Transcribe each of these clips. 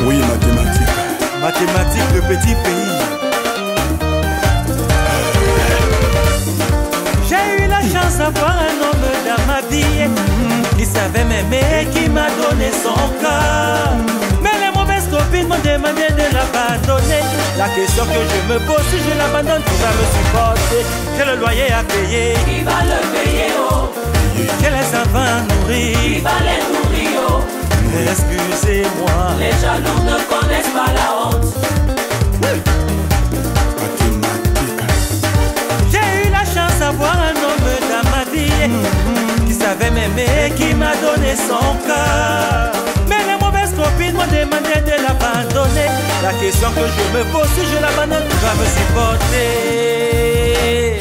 Oui, mathématiques. Mathématiques, le petit pays. J'ai eu la chance d'avoir un homme dans ma vie qui savait m'aimer, qui m'a donné son cœur. Mais les mauvaises copines m'ont demandé de l'abandonner. La question que je me pose, si je l'abandonne, qui va me supporter? J'ai le loyer à payer. Qui va le payer, oh? J'ai les enfants à nourrir. Qui va les nourrir, oh? Excusez-moi. Les jaloux ne connaissent pas la honte. J'ai eu la chance d'avoir un homme dans ma vie qui savait m'aimer, qui m'a donné son cœur. Mais les mauvaises copines m'ont demandé de l'abandonner. La question que je me pose, si je l'abandonne, qui va me supporter?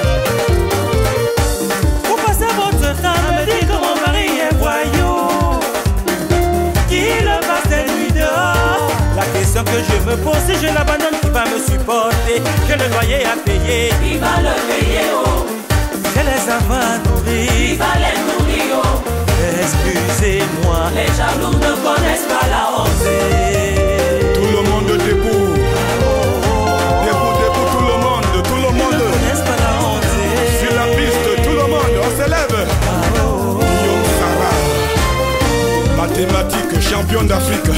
Vous passez votre temps à me dire que mon mari est voyou, qu'il passe des nuits dehors. La question que je me pose, si je l'abandonne, qui va me supporter? J'ai le loyer à payer. Qui va le payer, oh? J'ai les enfants à nourrir. Qui va les nourrir, oh? Excusez-moi. Les jaloux ne connaissent pas la honte. Tout le monde debout. Debout, debout, tout le monde. Tout le Ils ne monde. connaissent pas la honte. Sur la piste, tout le monde, on s'élève. Guillaume Sarah, mathématiques, champion d'Afrique.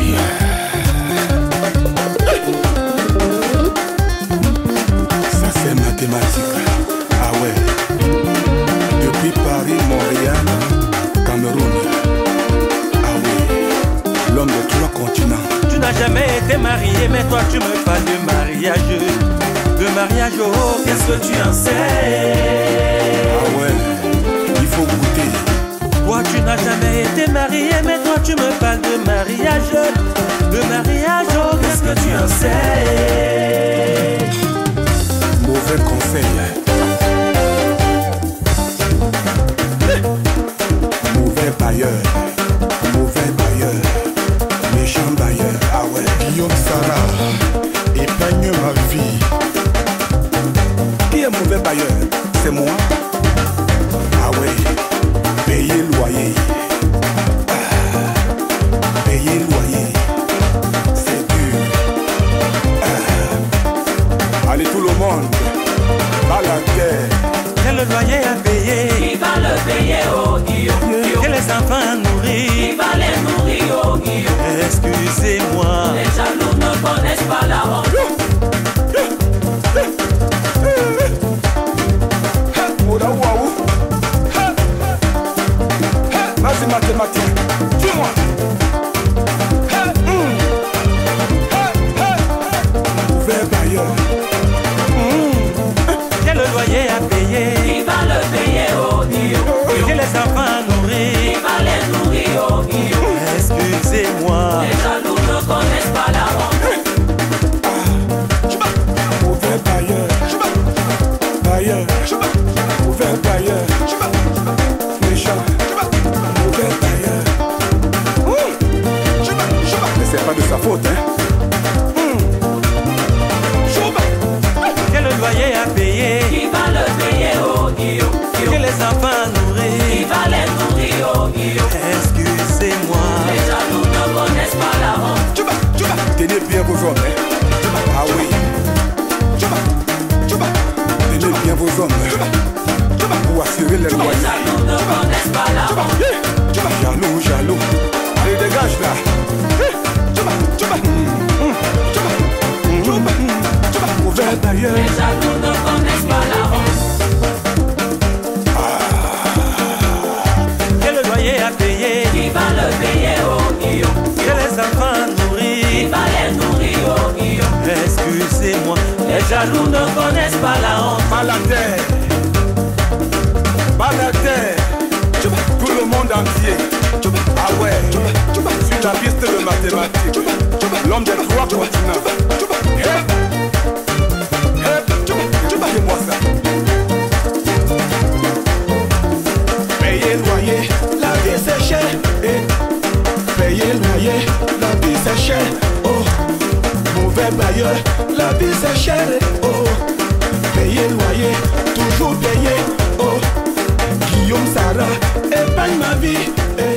Ça c'est mathématiques. Ah ouais. Depuis Paris, Montréal, Cameroun. Ah oui. L'homme de 3 continents. Tu n'as jamais été marié, mais toi tu me parles de mariage. De mariage, oh, qu'est-ce que tu en sais? Ah ouais. Il faut goûter. Toi tu n'as jamais été marié, mais toi tu me parles de mariage. De mariage, oh, qu'est-ce que tu en sais? Mauvais conseil. Mauvais bailleur. Mauvais bailleur. Méchant bailleur. Ah ouais. Guillaume Sarah, épargne ma vie. Qui est mauvais bailleur? C'est moi. Ah ouais. Payer loyer. Payer loyer. C'est dur. Allez tout le monde. À la terre. J'ai le loyer à payer. Qui va le payer, oh? Guillaume. J'ai les enfants à nourrir. Qui va les nourrir, oh? Guillaume. Excusez-moi. Les jaloux ne connaissent pas la honte. Vas-y mathématique, dis-moi. Mauvais bailleur. J'ai le loyer à payer. Qui va le payer, oh? Guillaume. J'ai les enfants à Qui nourrir. va les nourrir, oh? Guillaume. Excusez-moi. Les jaloux ne connaissent pas la honte. Mauvais bailleur. Bailleur. Mauvais bailleur. Méchant. Mauvais bailleur. Mais c'est pas de sa faute, hein. J'ai le loyer à payer. Qui va le payer, oh? Guillaume. J'ai les enfants à Qui nourrir. va les nourrir, oh? Guillaume. Excusez-moi. Les jaloux ne connaissent pas la honte. Tenez bien vos hommes, hein. Ah oui. Tenez bien vos hommes. Pour assurer les Les loyers. jaloux ne connaissent pas la honte. Jaloux, jaloux. Allez, dégage là. Mauvais bailleur. Les jaloux ne connaissent pas la honte. J'ai le loyer à payer. Qui va le payer, oh? Guillaume. J'ai les enfants à Qui nourrir. va les nourrir, oh? Guillaume. Excusez-moi. Les jaloux ne connaissent pas la honte. Pas la terre. Pas la terre. Tout le monde entier. Ah ouais. Sur la piste de mathématiques. L'homme des 3 continents. Écoutez-moi ça. Payer loyer, la vie c'est cher. Payer loyer, la vie c'est cher. Oh, mauvais bailleur, la vie c'est cher. Oh, payer loyer, toujours payer. Oh, Guillaume Sarah, épargne ma vie.